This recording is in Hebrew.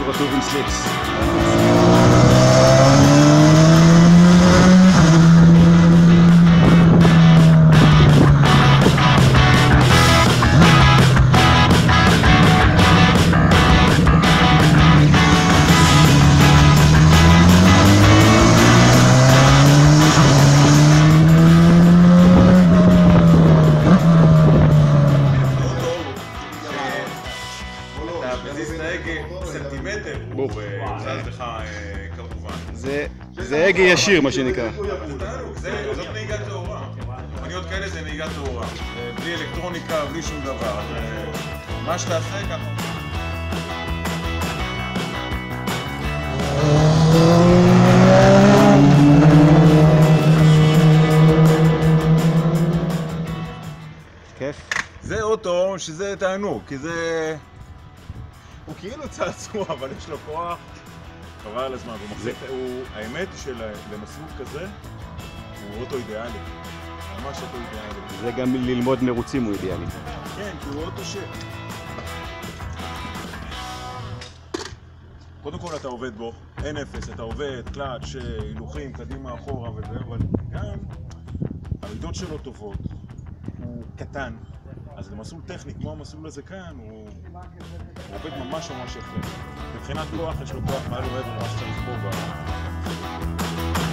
רטוב עם סליפס. סנטימטר, הוא זז לך כמובן. זה הגה ישיר מה שנקרא. זאת נהיגה טהורה. מכוניות כאלה זה נהיגה טהורה. בלי אלקטרוניקה, בלי שום דבר. מה שתעשה ככה. כיף. זה אוטו שזה תענוג, כי זה... הוא כאילו צעצוע, אבל יש לו כוח חבל על הזמן. האמת שלמסלול כזה הוא אוטו אידיאלי. ממש אוטו אידיאלי. זה גם ללמוד מרוצים הוא אידיאלי. כן, כי הוא אוטו קודם כל אתה עובד בו, אין אפס, אתה עובד, קלאץ', הילוכים, קדימה, אחורה וזה, אבל גם המידות שלו טובות, הוא קטן. אז למסלול טכני כמו המסלול הזה כאן, הוא עובד ממש ממש יפה. מבחינת כוח, יש לו כוח מעל ומעבר למה שצריך פה